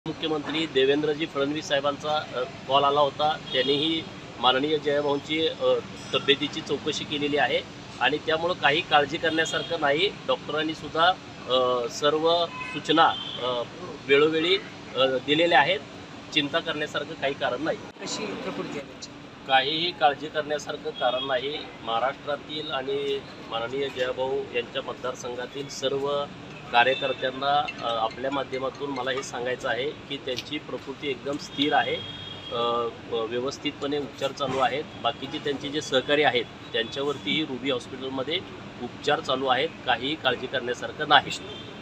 मुख्यमंत्री देवेंद्रजी फडणवीस साहेबांचा कॉल आला होता। त्यांनीही माननीय जयभाऊंची तब्येतीची चौकशी केलेली आहे आणि त्यामुळे काही काळजी करण्यासारखं नाही। डॉक्टरांनी सुद्धा सर्व सूचना वेळोवेळी दिलेल्या आहेत। चिंता करण्यासारखं काही कारण नाही। कशी प्रकृती आहे त्यांची? काहीही काळजी करण्यासारखं कारण नाही। महाराष्ट्रातील आणि माननीय जयभाऊ यांच्या मतदारसंघातील सर्व कार्यकर्त्यांना आपल्या माध्यमातून मला हे सांगायचं आहे की त्यांची प्रकृती एकदम स्थिर आहे। व्यवस्थितपणे उपचार चालू आहेत। बाकीचे त्यांचे जे सहकारी आहेत त्यांच्यावरतीही रुबी हॉस्पिटलमध्ये उपचार चालू आहेत। काहीही काळजी करण्यासारखं नाही।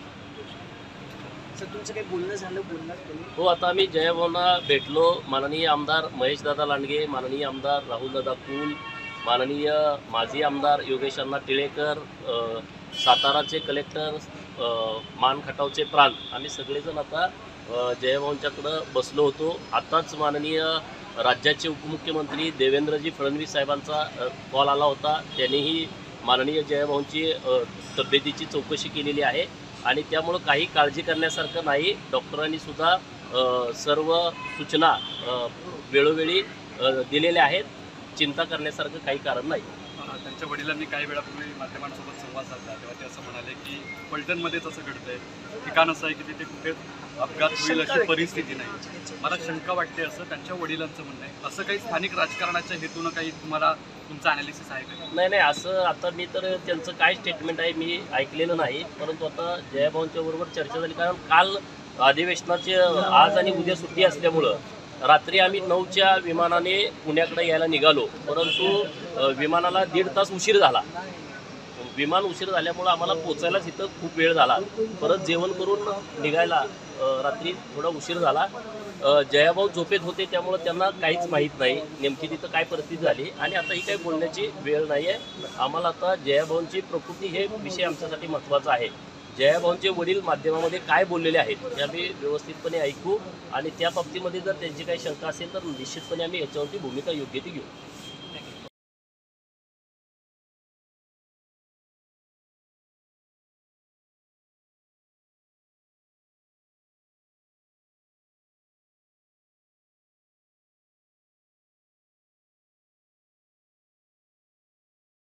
सर तुमचं काही बोलणं झालं तुम्ही? हो, आता आम्ही जयभाऊंना भेटलो। माननीय आमदार महेशदादा लांडगे, माननीय आमदार राहुलदादा कुल, माननीय माजी आमदार योगेश अण्णा टिळेकर, साताराचे कलेक्टर मान खटावचे प्रांत, आम्ही सगळेजण आता जयभाऊंच्याकडं बसलो होतो। आताच माननीय राज्याचे उपमुख्यमंत्री देवेंद्रजी फडणवीस साहेबांचा कॉल आला होता। त्यांनीही माननीय जयभाऊंची तब्येतीची चौकशी केलेली आहे आणि त्यामुळे काही काळजी करण्यासारखं नाही। डॉक्टरांनी सुद्धा सर्व सूचना वेळोवेळी दिलेल्या आहेत। चिंता करण्यासारखं काही कारण नाही। त्यांच्या वडिलांनी काही वेळापूर्वी माध्यमांसोबत संवाद साधला तेव्हा ते असं म्हणाले की पलटणमध्येच असं घडतंय, ठिकाण असं आहे की तिथे कुठे अपघात होईल अशी परिस्थिती नाही। मला शंका वाटते असं त्यांच्या वडिलांचं म्हणणं आहे। असं काही स्थानिक राजकारणाच्या हेतूनं काही तुम्हाला तुमचं ॲनालिसिस आहे का? नाही, असं आता मी तर त्यांचं काय स्टेटमेंट आहे मी ऐकलेलं नाही, परंतु आता जयभाऊंच्या बरोबर चर्चा झाली। कारण काल अधिवेशनाचे आज आणि उद्या सुट्टी असल्यामुळं रात्री आम्ही 9च्या विमानाने पुण्याकडे यायला निघालो, परंतु विमानाला 1.5 तास उशीर झाला। विमान उशीर झाल्यामुळं आम्हाला पोचायलाच इथं खूप वेळ झाला। परत जेवण करून निघायला रात्री थोडा उशीर झाला। जयाभाऊ झोपेत होते त्यामुळं त्यांना काहीच माहीत नाही नेमकी तिथं काय परिस्थिती झाली आणि आता ही काही बोलण्याची वेळ नाही आहे। आम्हाला आता जयाभाऊंची प्रकृती हे विषय आमच्यासाठी महत्त्वाचा आहे। जयाभाऊंचे वडील माध्यमामध्ये काय बोललेले आहेत हे आम्ही व्यवस्थितपणे ऐकू आणि त्या बाबतीमध्ये जर त्यांची काही शंका असेल तर निश्चितपणे आम्ही याच्यावरती भूमिका योग्य ती घेऊ।